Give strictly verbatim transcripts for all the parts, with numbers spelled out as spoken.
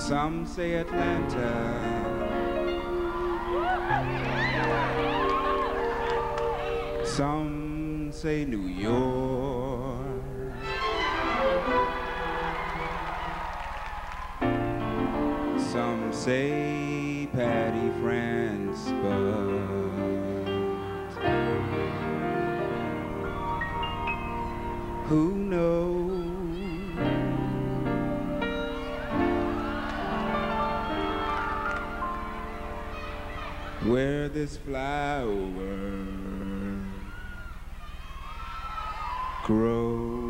Some say Atlanta, some say New York, some say Patty France, but who knows where this flower grows.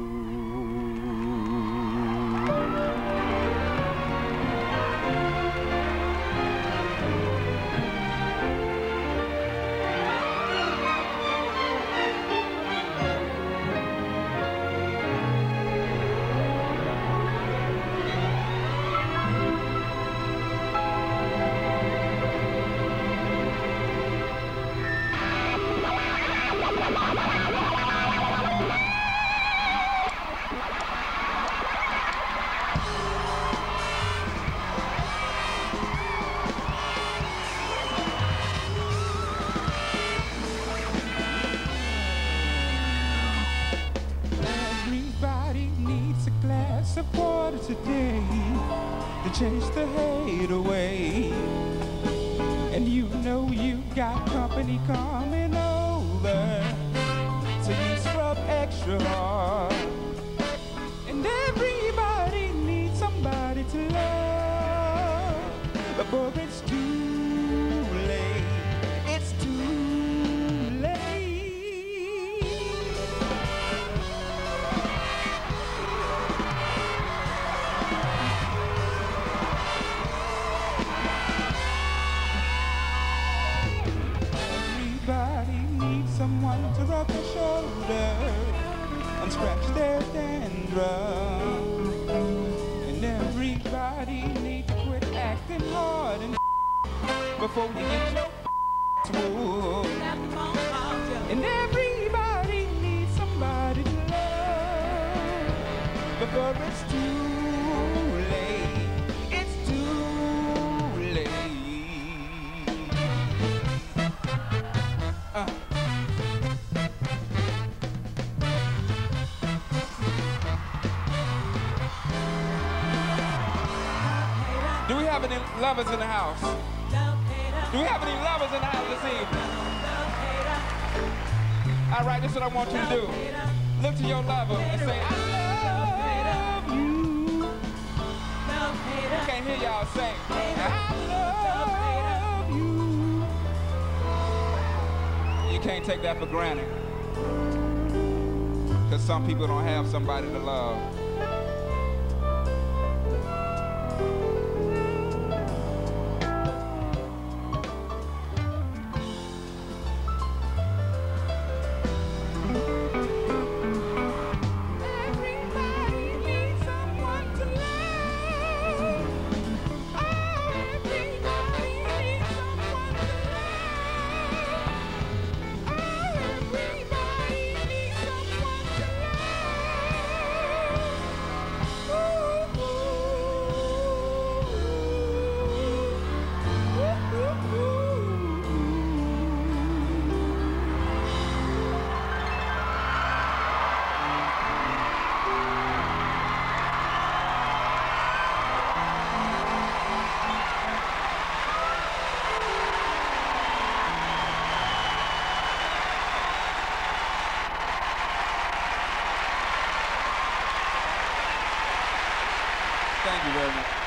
Of water today to chase the hate away, and you know you got company coming over, so you scrub extra hard, and everybody needs somebody to love, before it's too late. It's too late. Someone to rub their shoulder and scratch their dandruff, and everybody needs to quit acting hard and before you get your swoop. And everybody needs somebody to love before it's too late. It's too late. Uh. Do we have any lovers in the house? Do we have any lovers in the house this evening? All right, this is what I want you to do. Look to your lover and say, I love you. I can't hear y'all say, I love you. You can't take that for granted, because some people don't have somebody to love. Thank you very much.